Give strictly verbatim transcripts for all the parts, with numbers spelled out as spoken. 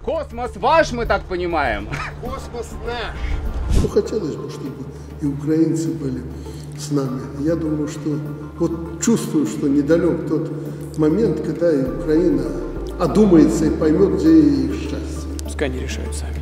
Космос ваш, мы так понимаем. Космос наш. Ну, хотелось бы, чтобы и украинцы были с нами. Я думаю, что вот чувствую, что недалек тот момент, когда и Украина одумается и поймет, где их счастье. Пускай они решают сами.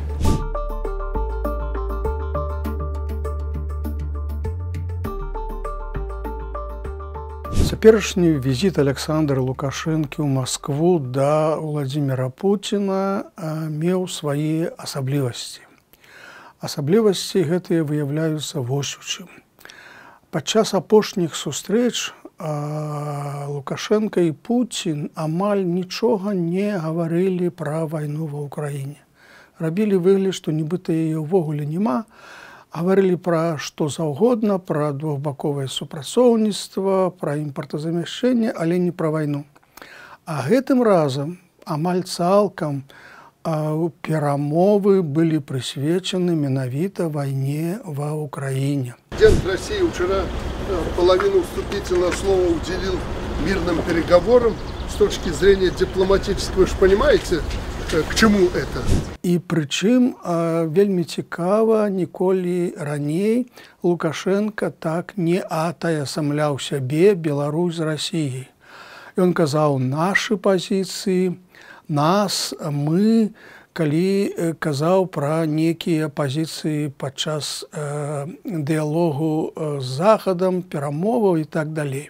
Цяперашні візіт Александра Лукашэнкі ў Маскву да Владзіміра Пуціна меў свае асаблівасці. Асаблівасці гэтыя выяўляюцца вось у чым. Падчас апошніх сустрэч Лукашенко і Пуцін амаль нічога не гаварылі пра вайну ва ўкраіне. Рабілі выгляд, што нібыта яе ўвогуле няма, гаварылі пра што заўгодна, пра двухбаковае супрацоўніцтва, пра імпартазамяшчэнне, але не пра вайну. А гэтым разам амаль цалкам перамовы былі прысвечаны менавіта вайне ва ўкраіне. Президент России вчера половину вступительного слова уделил мирным переговорам. С точки зрения дипломатической, вы же понимаете, к чему это? І прычым вельмі цікава, ніколі раней Лукашенко так не атаясамляў сябе Беларусь з Расіяй. Ён казаў нашы пазіцыі, нас, мы, калі казаў пра некія пазіцыі падчас э, дыялогу з Захадам, перамоваў і так далей.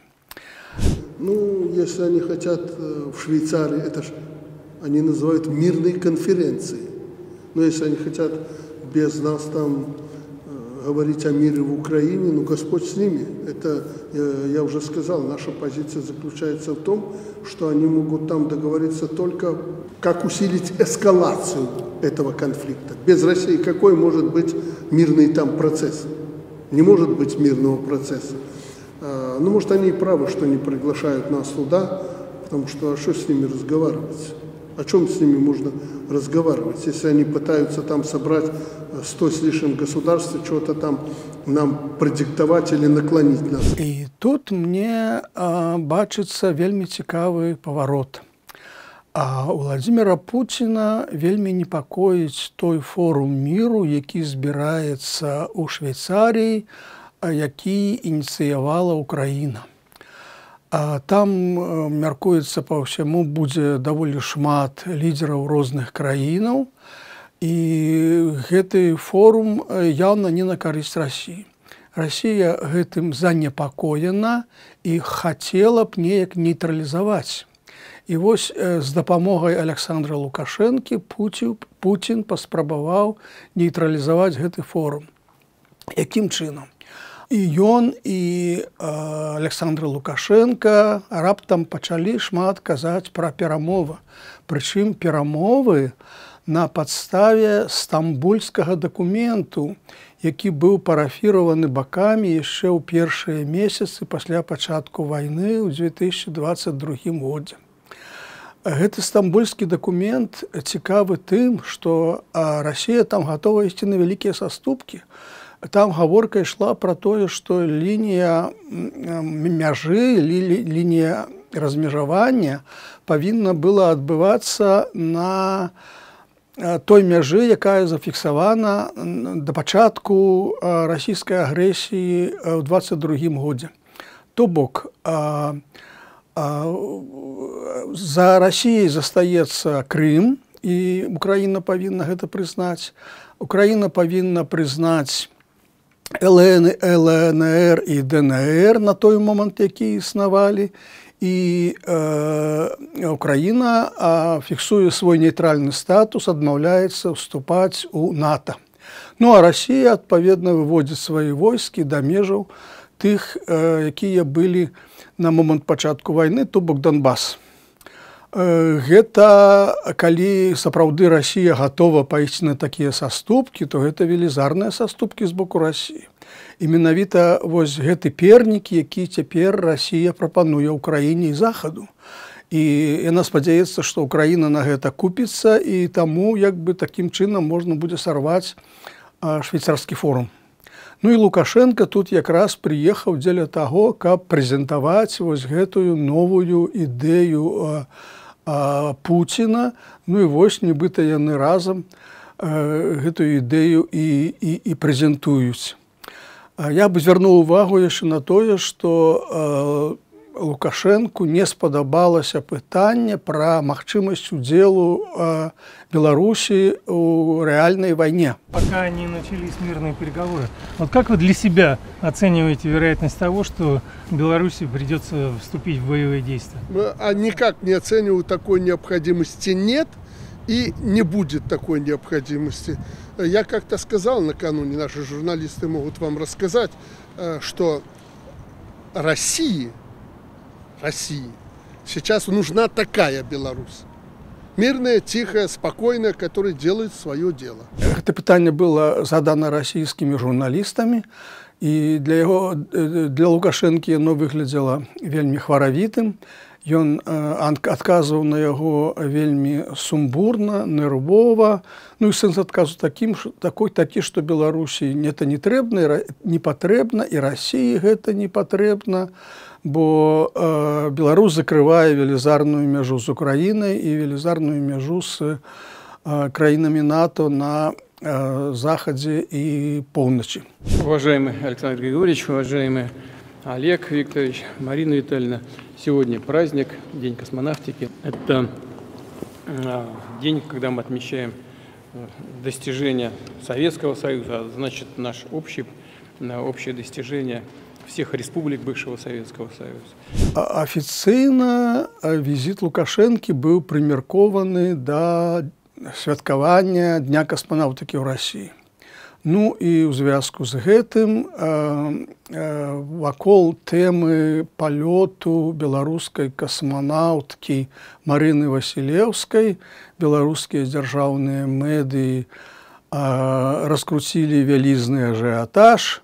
Ну, если они хотят в Швейцарии, это ж они называют мирной конференцией. Но если они хотят без нас там э, говорить о мире в Украине, ну, Господь с ними. Это, я, я уже сказал, наша позиция заключается в том, что они могут там договориться только, как усилить эскалацию этого конфликта. Без России какой может быть мирный там процесс? Не может быть мирного процесса. Э, ну, может, они и правы, что не приглашают нас туда, потому что а что с ними разговаривать? О чем с ними можно разговаривать, если они пытаются там собрать сто с лишним государств, что-то там нам продиктовать или наклонить нас. И тут мне а, бачыцца вельмі цікавы паварот. А у Владзіміра Пуціна вельмі непакоіць той форум міру, які збіраецца ў Швейцарыі, які ініцыявала Украіна. Там, мяркуецца па ўсяму, будзе даволі шмат лідераў розных краінаў, і гэты форум яўна не на карысць Расіі. Расія гэтым занепакоена і хацела б неяк нейтралізаваць. І вось з дапамогай Александра Лукашэнкі Пуцін паспрабаваў нейтралізаваць гэты форум. Якім чынам? І ён, і Александр Лукашенко раптам пачалі шмат казаць пра перамовы. Прычым перамовы на падставе стамбульскага дакументу, які быў парафіраваны бакамі яшчэ ў першыя месяцы пасля пачатку вайны ў две тысячи двадцать другім годзе. Гэты стамбульскі дакумент цікавы тым, што Расія там гатова ісці на вялікія саступкі. Там гаворка ішла пра тое, што лінія мяжы, лінія размежавання павінна была адбывацца на той мяжы, якая зафіксавана да пачатку расійскай агрэсіі ў двадцать другім годзе. То бок, за Расіяй застаецца Крым, і Украіна павінна гэта прызнаць. Украіна павінна прызнаць эл эн эр і дэ эн эр на той момант, які існавалі, і э, Украіна а, фіксуе свой нейтральны статус, адмаўляецца ўступаць у НАТО. Ну а Расія, адпаведна, выводзіць свае войскі да межаў тых, э, якія былі на момант пачатку вайны, то бок Донбас. Гэта, калі сапраўды Расія гатова пайсці на такія саступкі, то гэта велізарныя саступкі з боку Расіі. І менавіта вось гэты пернік, які цяпер Расія прапануе ўкраіне і Захаду. І яна спадзяецца, што Украіна на гэта купіцца, і таму як бы такім чынам можна будзе сарваць швейцарскі форум. Ну і Лукашенко тут якраз прыехаў дзеля таго, каб прэзентаваць вось гэтую новую ідэю Пуціна. Ну і вось нібыта яны разам гэтую ідэю і, і, і прэзентуюць. Я бы звярнуў увагу яшчэ на тое, што Лукашэнку не спадабалася пытанне пра магчымасць удзелу Беларусі ў рэальнай вайне. Пока не начались мирные переговоры, вот как вы для себя оцениваете вероятность того, что Беларуси придется вступить в боевые действия? А никак не оцениваю, такой необходимости нет и не будет такой необходимости. Я как-то сказал накануне, наши журналисты могут вам рассказать, что России, России сейчас нужна такая Беларусь. Мирная, тихая, спокойная, которая делает свое дело. Это пытанне было задано расійскімі журналістамі, і для яго, для Лукашэнкі оно выглядело вельмі хваравітым. Ён адказваў на яго вельмі сумбурна, нервова. Ну і сэнс адказу такім, такой такі, што Беларусі гэта не трэбна, не патрэбна, і Расіі гэта не патрэбна, бо э, Беларусь закрывае велізарную мяжу з Украінай і велізарную мяжу з э, краінамі НАТО на э, захадзе і поўначы. Уважаемый Александр Григорьевич, уважаемый Олег Викторович, Марина Витальевна, сегодня праздник, День космонавтики. Это э, день, когда мы отмечаем достижения Советского Союза, а значит, наше общее, общее достижение всех республик бывшего Советского Союза. Афіцыйна візіт Лукашэнкі быў прымеркованы да святкавання Дня касманаўтыкі ў Расіі. Ну і ў звязку з гэтым вакол тэмы палёту беларускай касманаўткі Марыны Васілеўскай беларускія дзяржаўныя медыі раскруцілі вялізны ажыятаж.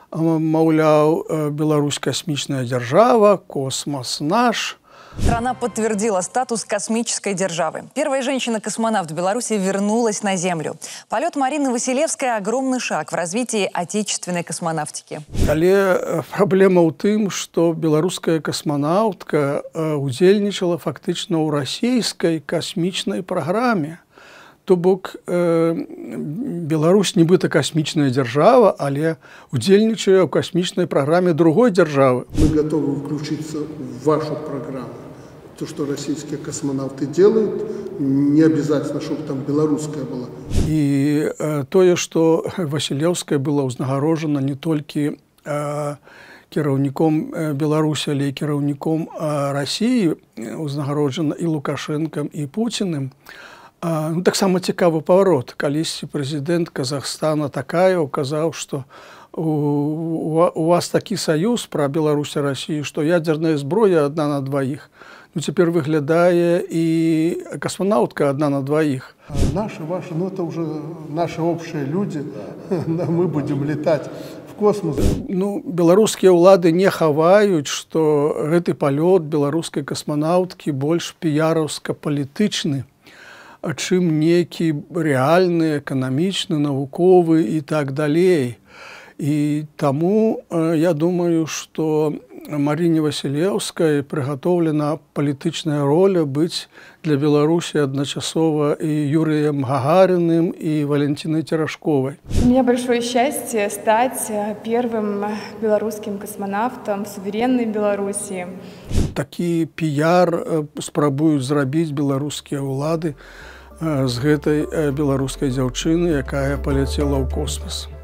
Маўляў, Беларусь космичная держава, космос наш. Страна подтвердила статус космической державы. Первая женщина-космонавт в Беларуси вернулась на Землю. Полет Марины Василевской – огромный шаг в развитии отечественной космонавтики. Але проблема ў тым, что беларуская космонавтка удзельнічала фактично ў расійскай космічнай праграме. То бок э, Беларусь нібыта космічная держава, але удзельнічае ў космічнай праграме другой державы. Мы готовы включиться в вашу программу. То, что российские космонавты делают, не обязательно, чтобы там белорусская была. И э, тое, что Василевская была узнагароджена не только э, кіраўніком Беларусі, але і кіраўніком э, России, узнагароджена и Лукашенком, и Путиным. А, ну, таксама цікавы паварот. Калісьці прэзідэнт Казахстана Такаеў казаў, што у, у вас такі саюз пра Беларусь і Расію, што ядзерная зброя адна на дваіх. Ну, цяпер выглядае і космонавтка одна на двоих. Наши, ваши, ну это уже наши общие люди. Мы будем летать в космос. Ну, беларускія ўлады не хаваюць, што гэты палёт беларускай космонавткі больш піяраўска-палітычны, чым некі рэальны, эканамічны, навуковы і так далей. І таму я думаю, што Марыне Васілеўскай прыгатоўлена палітычная роля быць для Беларусі адначасова і Юрыем Гагарыным, і Валентиной Терешковой. У меня большое счастье стать первым белорусским космонавтом в суверенной Беларуси. Такі піяр спрабуюць зрабіць беларускія ўлады з гэтай беларускай дзяўчыны, якая паляцела ў космос.